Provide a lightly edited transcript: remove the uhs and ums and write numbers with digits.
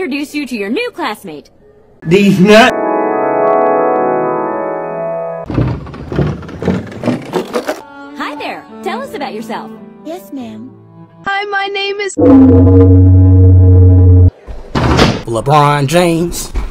introduce you to your new classmate. These nuts. Hi there. Tell us about yourself. Yes, ma'am. Hi, my name is LeBron James.